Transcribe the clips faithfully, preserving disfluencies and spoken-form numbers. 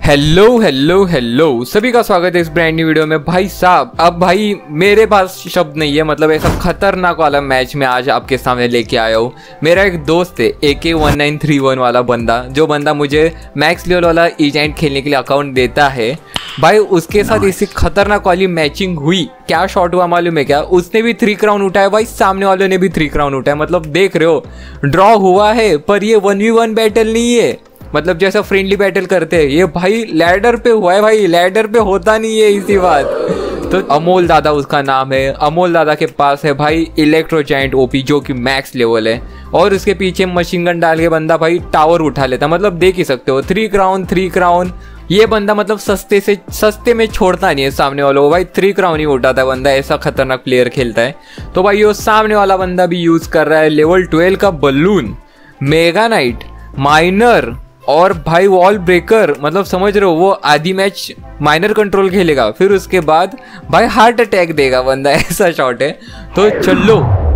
Hello hello hello सभी का स्वागत है इस ब्रांड न्यू वीडियो में। भाई साहब अब भाई मेरे पास शब्द नहीं है, मतलब ऐसा खतरनाक वाला मैच में आज आपके सामने लेके आया हूँ। मेरा एक दोस्त है ए के वन नाइन थ्री वन वाला बंदा, जो बंदा मुझे मैक्स लेवल वाला एजेंट खेलने के लिए अकाउंट देता है। भाई उसके साथ इसी खतरनाक वाली मैचिंग हुई। क्या शॉट हुआ मालूम है क्या? उसने भी थ्री क्राउन उठाया भाई, सामने वाले ने भी थ्री क्राउन उठाया। मतलब देख रहे हो, ड्रॉ हुआ है पर ये वन वी वन बैटल नहीं है, मतलब जैसा फ्रेंडली बैटल करते हैं। ये भाई लैडर पे हुआ है, भाई लैडर पे होता नहीं है इसी बात। तो अमोल दादा उसका नाम है। अमोल दादा के पास है भाई इलेक्ट्रो जायंट ओपी जो कि मैक्स लेवल है, और उसके पीछे मशीन गन डाल के बंदा भाई टावर उठा लेता। मतलब देख ही सकते हो, थ्री क्राउन थ्री क्राउन ये बंदा मतलब सस्ते से सस्ते में छोड़ता नहीं है सामने वालों को। भाई थ्री क्राउन ही उठाता है बंदा, ऐसा खतरनाक प्लेयर खेलता है। तो भाई वो सामने वाला बंदा भी यूज कर रहा है लेवल ट्वेल्व का बलून, मेगा नाइट, माइनर और भाई वॉल ब्रेकर। मतलब समझ रहे हो, वो आधी मैच माइनर कंट्रोल खेलेगा, फिर उसके बाद भाई हार्ट अटैक देगा बंदा, ऐसा शॉट है। तो चलो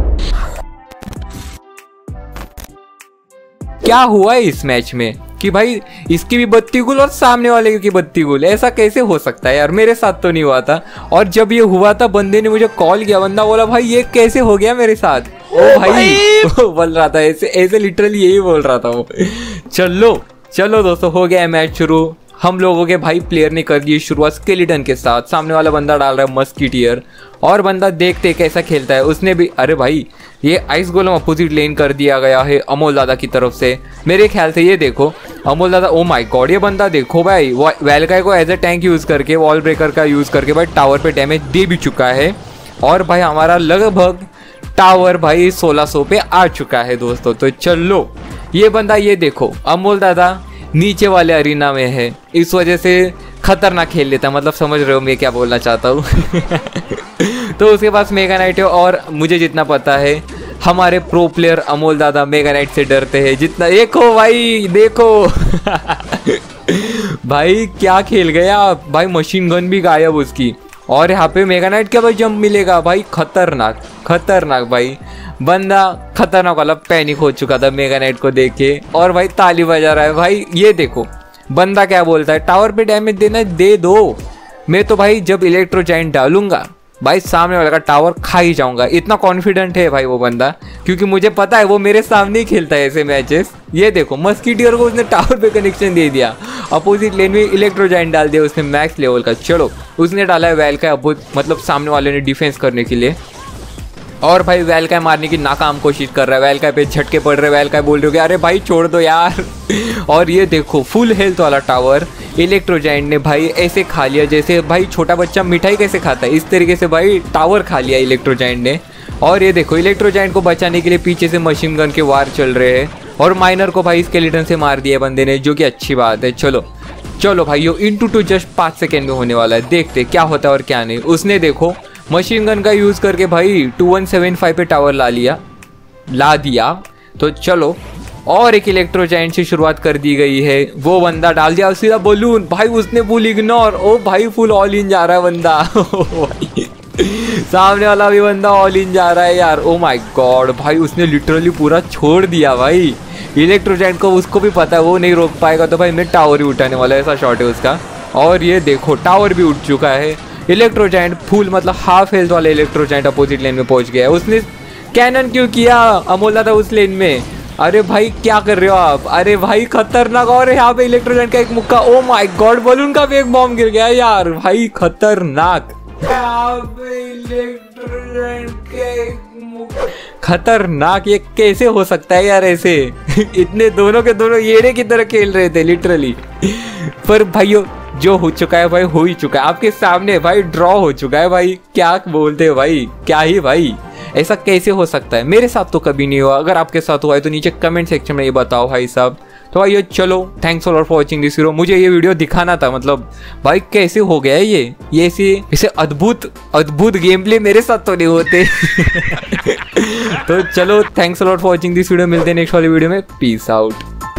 क्या हुआ है इस मैच में कि भाई इसकी भी बत्ती गुल और सामने वाले की बत्ती गुल, ऐसा कैसे हो सकता है यार? मेरे साथ तो नहीं हुआ था, और जब ये हुआ था बंदे ने मुझे कॉल किया। बंदा बोला भाई ये कैसे हो गया मेरे साथ? ओ भाई बोल रहा था ऐसे ऐसे लिटरली यही बोल रहा था वो। चलो चलो दोस्तों, हो गया है मैच शुरू। हम लोगों के भाई प्लेयर ने कर दी शुरुआत स्केलेटन के साथ। सामने वाला बंदा डाल रहा है मस्कीटियर, और बंदा देखते कैसा खेलता है। उसने भी, अरे भाई ये आइस गोलम अपोजिट लेन कर दिया गया है अमोल दादा की तरफ से मेरे ख्याल से। ये देखो अमोल दादा, ओ माय गॉड, ये बंदा देखो भाई वेलकाई को एज ए टैंक यूज करके, वॉल ब्रेकर का यूज करके भाई टावर पे डैमेज दे भी चुका है। और भाई हमारा लगभग टावर भाई सोलह सौ पे आ चुका है दोस्तों। तो चलो ये बंदा, ये देखो अमोल दादा नीचे वाले अरीना में है, इस वजह से खतरनाक खेल लेता। मतलब समझ रहे हो मैं क्या बोलना चाहता हूँ। तो उसके पास मेगा नाइट है, और मुझे जितना पता है हमारे प्रो प्लेयर अमोल दादा मेगा नाइट से डरते हैं जितना। देखो भाई देखो भाई क्या खेल गया भाई, मशीन गन भी गायब उसकी, और यहाँ पे मेगा नाइट क्या भाई जंप मिलेगा भाई। खतरनाक खतरनाक भाई, बंदा खतरनाक वाला पैनिक हो चुका था मेगा नाइट को देख के, और भाई ताली बजा रहा है भाई। ये देखो बंदा क्या बोलता है, टावर पे डैमेज देना है दे दो, मैं तो भाई जब इलेक्ट्रो जायंट डालूंगा भाई सामने वाले का टावर खा ही जाऊंगा। इतना कॉन्फिडेंट है भाई वो बंदा, क्योंकि मुझे पता है वो मेरे सामने ही खेलता है ऐसे मैचेस। ये देखो मस्कीटियर को उसने टावर पे कनेक्शन दे दिया, अपोजिट लेन में इलेक्ट्रो जायंट डाल दिया उसने मैक्स लेवल का। चलो उसने डाला है वेल का, मतलब सामने वाले ने डिफेंस करने के लिए, और भाई वेलकाय मारने की नाकाम कोशिश कर रहा है। वेलकाय पे झटके पड़ रहे, वेलकाय बोल रहे हो कि अरे भाई छोड़ दो यार। और ये देखो फुल हेल्थ वाला टावर इलेक्ट्रो जायंट ने भाई ऐसे खा लिया जैसे भाई छोटा बच्चा मिठाई कैसे खाता है, इस तरीके से भाई टावर खा लिया इलेक्ट्रो जायंट ने। और ये देखो इलेक्ट्रो जायंट को बचाने के लिए पीछे से मशीन गन के वार चल रहे हैं, और माइनर को भाई स्केलेटन से मार दिया बंदे ने, जो कि अच्छी बात है। चलो चलो भाई यो इंटू टू जस्ट पाँच सेकेंड में होने वाला है, देखते क्या होता है और क्या नहीं। उसने देखो मशीन गन का यूज करके भाई टू वन सेवन फाइव पे टावर ला लिया ला दिया। तो चलो और एक इलेक्ट्रो जायंट से शुरुआत कर दी गई है। वो बंदा डाल दिया सीधा बलून, भाई उसने फुल इग्नोर। ओ भाई फुल ऑल इन जा रहा है बंदा। सामने वाला भी बंदा ऑल इन जा रहा है यार। ओ माय गॉड भाई उसने लिटरली पूरा छोड़ दिया भाई इलेक्ट्रो जायंट को। उसको भी पता है वो नहीं रोक पाएगा, तो भाई मैं टावर ही उठाने वाला, ऐसा शॉट है उसका। और ये देखो टावर भी उठ चुका है। इलेक्ट्रो जायंट फुल मतलब हाफ हेल्थ वाले इलेक्ट्रो जायंट अपोजिट लेन में पहुंच गया है। उसने कैनन क्यों किया अमोल दादा उस लेन में? अरे भाई क्या कर रहे हो आप? अरे भाई खतरनाक। और यहाँ पे इलेक्ट्रो जायंट का एक मुक्का, ओ माय गॉड बलून का भी एक बॉम्ब गिर गया यार भाई, खतरनाक। खतरनाक, ये कैसे हो सकता है यार ऐसे? इतने दोनों के दोनों येड़े की तरह खेल रहे थे लिटरली। पर भाइयों जो हो चुका है भाई हो ही चुका है, आपके सामने भाई ड्रॉ हो चुका है भाई। क्या बोलते हो भाई, क्या ही भाई, ऐसा कैसे हो सकता है? मेरे साथ तो कभी नहीं हुआ। अगर आपके साथ हुआ है तो नीचे कमेंट सेक्शन में ये बताओ भाई साहब। तो भाई चलो thanks for watching this video. मुझे ये वीडियो दिखाना था, मतलब भाई कैसे हो गया है ये ये ऐसे ऐसे अद्भुत अद्भुत गेम प्ले मेरे साथ तो नहीं होते। तो चलो thanks for watching this video, मिलते हैं नेक्स्ट वाली वीडियो में। Peace out.